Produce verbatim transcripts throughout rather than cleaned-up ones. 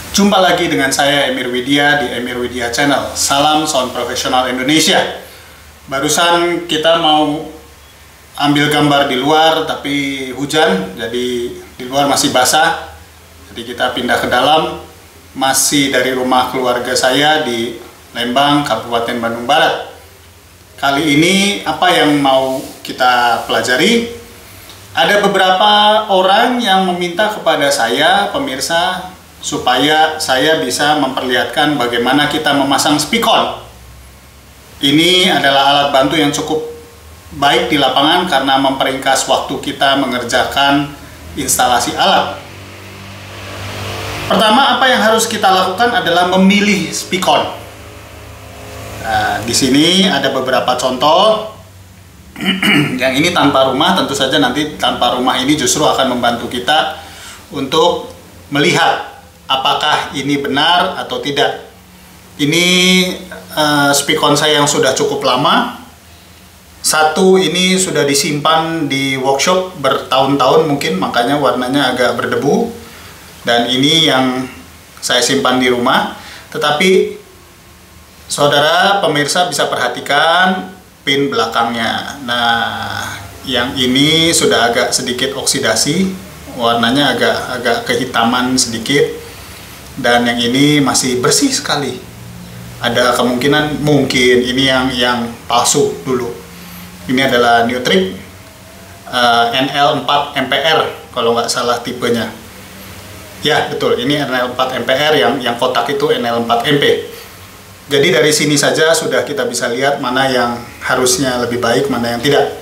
Jumpa lagi dengan saya Emir Widya di Emir Widya Channel. Salam sound profesional Indonesia. Barusan kita mau ambil gambar di luar tapi hujan, jadi di luar masih basah. Jadi kita pindah ke dalam, masih dari rumah keluarga saya di Lembang, Kabupaten Bandung Barat. Kali ini apa yang mau kita pelajari? Ada beberapa orang yang meminta kepada saya, pemirsa, supaya saya bisa memperlihatkan bagaimana kita memasang spikon. Ini adalah alat bantu yang cukup baik di lapangan karena memperingkas waktu kita mengerjakan instalasi alat. Pertama, apa yang harus kita lakukan adalah memilih spikon. Nah, di sini ada beberapa contoh. Yang ini tanpa rumah, tentu saja nanti tanpa rumah ini justru akan membantu kita untuk melihat apakah ini benar atau tidak. Ini uh, spikon saya yang sudah cukup lama. Satu ini sudah disimpan di workshop bertahun-tahun mungkin, makanya warnanya agak berdebu. Dan ini yang saya simpan di rumah. Tetapi saudara pemirsa bisa perhatikan pin belakangnya. Nah, yang ini sudah agak sedikit oksidasi, warnanya agak agak kehitaman sedikit. Dan yang ini masih bersih sekali. Ada kemungkinan mungkin ini yang yang palsu dulu. Ini adalah Neutrik uh, N L empat ampere kalau nggak salah tipenya. Ya betul, ini N L empat ampere, yang yang kotak itu N L empat ampere. Jadi dari sini saja sudah kita bisa lihat mana yang harusnya lebih baik, mana yang tidak.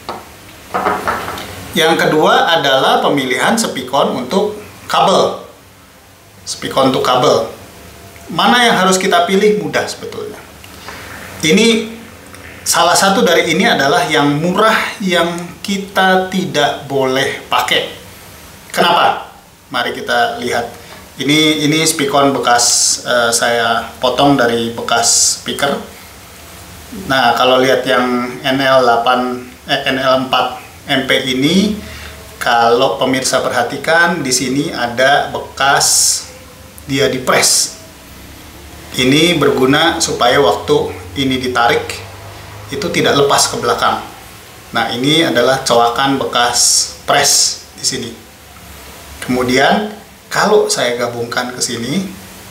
Yang kedua adalah pemilihan spikon untuk kabel. Spikon untuk kabel. Mana yang harus kita pilih? Mudah sebetulnya. Ini salah satu dari ini adalah yang murah yang kita tidak boleh pakai. Kenapa? Mari kita lihat. Ini ini spikon bekas uh, saya potong dari bekas speaker. Nah, kalau lihat yang N L delapan eh, N L empat ampere ini, kalau pemirsa perhatikan di sini ada bekas dia dipres. Ini berguna supaya waktu ini ditarik itu tidak lepas ke belakang. Nah, ini adalah coakan bekas pres di sini. Kemudian kalau saya gabungkan ke sini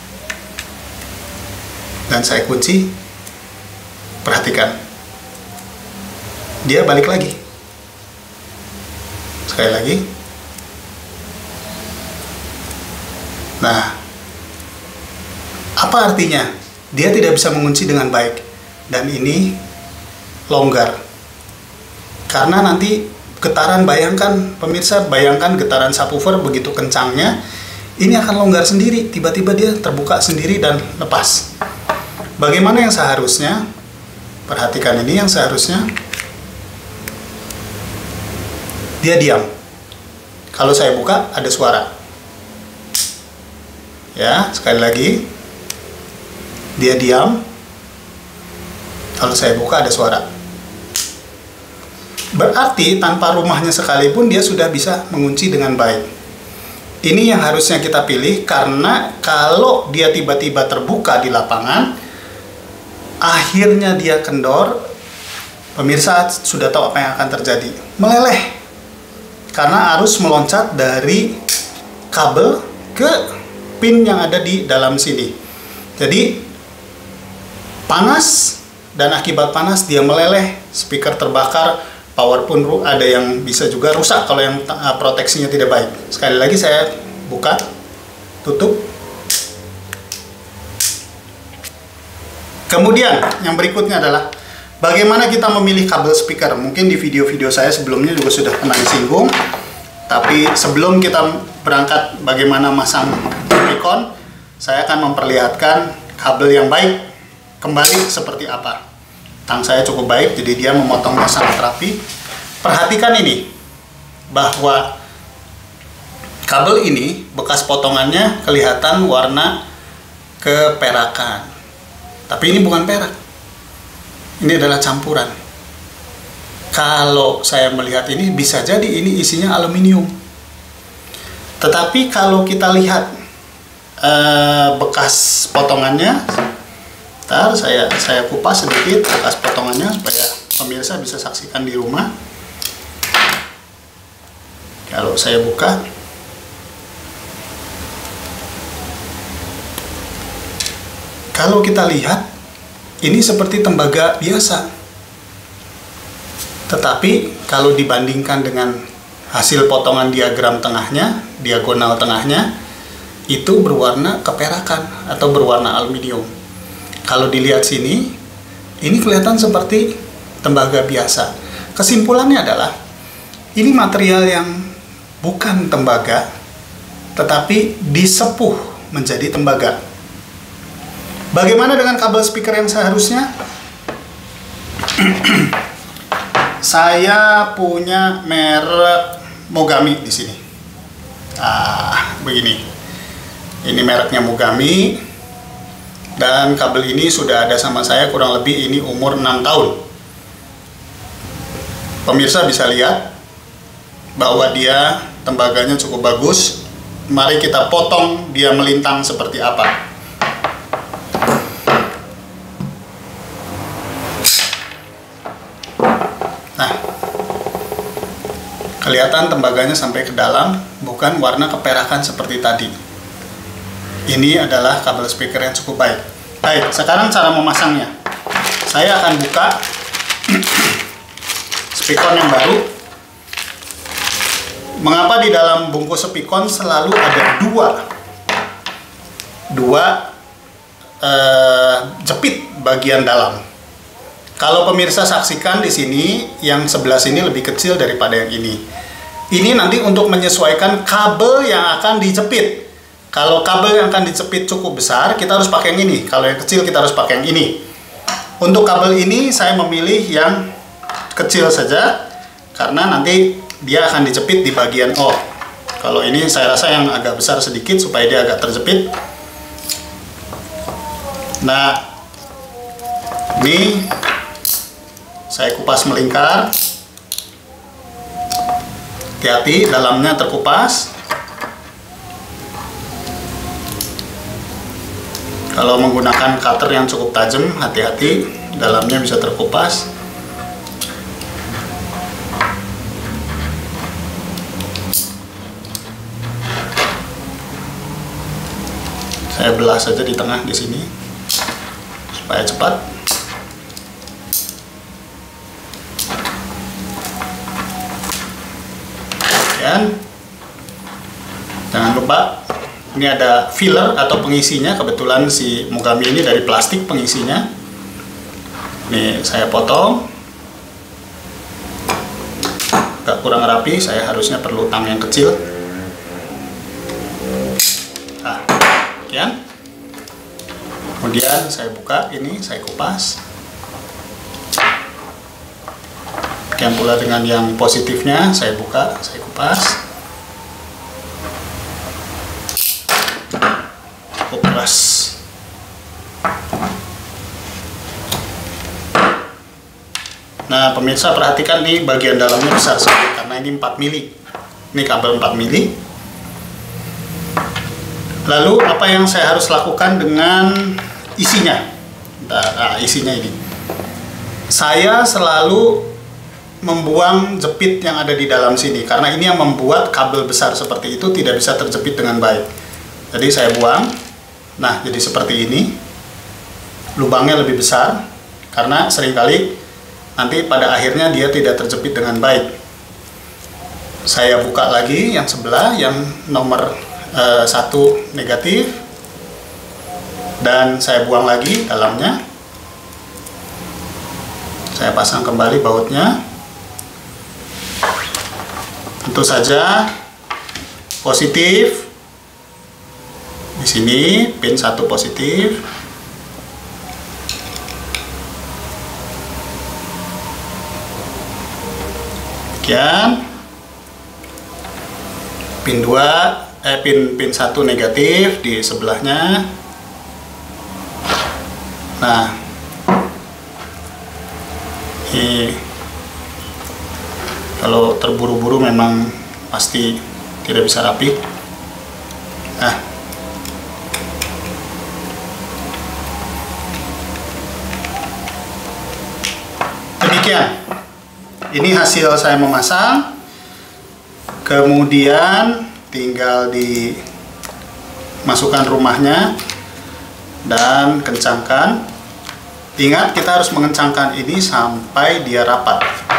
dan saya kunci, perhatikan, dia balik lagi. Sekali lagi. Nah, apa artinya? Dia tidak bisa mengunci dengan baik. Dan ini longgar. Karena nanti getaran, bayangkan pemirsa, bayangkan getaran subwoofer begitu kencangnya, ini akan longgar sendiri. Tiba-tiba dia terbuka sendiri dan lepas. Bagaimana yang seharusnya? Perhatikan ini yang seharusnya. Dia diam. Kalau saya buka, ada suara. Ya, sekali lagi. Dia diam. Kalau saya buka ada suara. Berarti tanpa rumahnya sekalipun dia sudah bisa mengunci dengan baik. Ini yang harusnya kita pilih, karena kalau dia tiba-tiba terbuka di lapangan, akhirnya dia kendor, pemirsa sudah tahu apa yang akan terjadi. Meleleh. Karena arus meloncat dari kabel ke pin yang ada di dalam sini. Jadi panas, dan akibat panas dia meleleh, speaker terbakar, power pun ada yang bisa juga rusak kalau yang proteksinya tidak baik. Sekali lagi saya buka, tutup. Kemudian yang berikutnya adalah bagaimana kita memilih kabel speaker. Mungkin di video-video saya sebelumnya juga sudah pernah disinggung. Tapi sebelum kita berangkat bagaimana masang spikon, saya akan memperlihatkan kabel yang baik kembali seperti apa. Tang saya cukup baik, jadi dia memotongnya sangat rapi. Perhatikan ini, bahwa kabel ini bekas potongannya kelihatan warna keperakan. Tapi ini bukan perak. Ini adalah campuran. Kalau saya melihat ini, bisa jadi ini isinya aluminium. Tetapi kalau kita lihat eh, bekas potongannya. Ntar saya saya kupas sedikit bekas potongannya supaya pemirsa bisa saksikan di rumah. Kalau saya buka, kalau kita lihat ini seperti tembaga biasa, tetapi kalau dibandingkan dengan hasil potongan diagram tengahnya, diagonal tengahnya, itu berwarna keperakan atau berwarna aluminium. Kalau dilihat sini, ini kelihatan seperti tembaga biasa. Kesimpulannya adalah, ini material yang bukan tembaga, tetapi disepuh menjadi tembaga. Bagaimana dengan kabel speaker yang seharusnya? Saya punya merek Mogami di sini. Ah, begini. Ini mereknya Mogami. Dan kabel ini sudah ada sama saya kurang lebih ini umur enam tahun. Pemirsa bisa lihat bahwa dia tembaganya cukup bagus. Mari kita potong dia melintang seperti apa. Nah, kelihatan tembaganya sampai ke dalam, bukan warna keperakan seperti tadi. Ini adalah kabel speaker yang cukup baik. Baik, sekarang cara memasangnya. Saya akan buka spikon yang baru. Mengapa di dalam bungkus spikon selalu ada dua dua eh, jepit bagian dalam? Kalau pemirsa saksikan di sini, yang sebelah sini lebih kecil daripada yang ini. Ini nanti untuk menyesuaikan kabel yang akan dijepit. Kalau kabel yang akan dijepit cukup besar, kita harus pakai yang ini. Kalau yang kecil, kita harus pakai yang ini. Untuk kabel ini, saya memilih yang kecil saja, karena nanti dia akan dijepit di bagian O. Kalau ini, saya rasa yang agak besar sedikit, supaya dia agak terjepit. Nah, ini saya kupas melingkar. Hati-hati, dalamnya terkupas. Kalau menggunakan cutter yang cukup tajam, hati-hati, dalamnya bisa terkupas. Saya belah saja di tengah di sini, supaya cepat. Dan jangan lupa, ini ada filler atau pengisinya. Kebetulan si Mogami ini dari plastik pengisinya. Ini saya potong. Agak kurang rapi, saya harusnya perlu tang yang kecil. Nah, sekian. Kemudian saya buka ini, saya kupas. Demikian pula dengan yang positifnya, saya buka, saya kupas. Keras. Nah, pemirsa perhatikan nih, bagian dalamnya besar sekali karena ini empat mili. Ini kabel empat mili. Lalu apa yang saya harus lakukan dengan isinya? Nah, isinya ini. Saya selalu membuang jepit yang ada di dalam sini karena ini yang membuat kabel besar seperti itu tidak bisa terjepit dengan baik. Jadi saya buang. Nah, jadi seperti ini. Lubangnya lebih besar karena seringkali nanti pada akhirnya dia tidak terjepit dengan baik. Saya buka lagi yang sebelah, yang nomor eh, satu negatif, dan saya buang lagi dalamnya. Saya pasang kembali bautnya. Tentu saja positif. Di sini pin satu positif. Demikian. Pin dua eh pin pin satu negatif di sebelahnya. Nah, ini kalau terburu-buru memang pasti tidak bisa rapi. Nah, ini hasil saya memasang. Kemudian tinggal dimasukkan rumahnya dan kencangkan. Ingat, kita harus mengencangkan ini sampai dia rapat.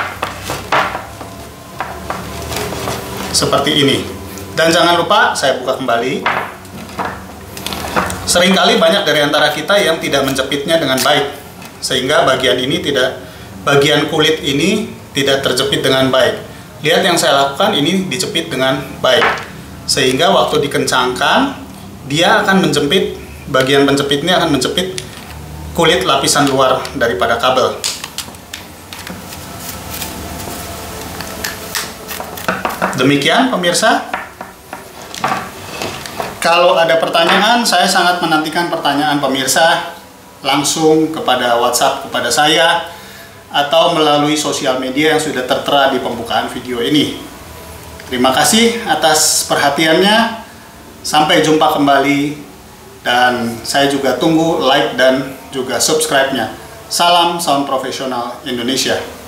Seperti ini. Dan jangan lupa, saya buka kembali. Seringkali banyak dari antara kita yang tidak menjepitnya dengan baik, sehingga bagian ini tidak, bagian kulit ini tidak terjepit dengan baik. Lihat yang saya lakukan, ini dijepit dengan baik, sehingga waktu dikencangkan dia akan menjepit, bagian penjepitnya akan menjepit kulit lapisan luar daripada kabel. Demikian pemirsa. Kalau ada pertanyaan, saya sangat menantikan pertanyaan pemirsa langsung kepada WhatsApp kepada saya atau melalui sosial media yang sudah tertera di pembukaan video ini. Terima kasih atas perhatiannya. Sampai jumpa kembali, dan saya juga tunggu like dan juga subscribe-nya. Salam Sound Profesional Indonesia.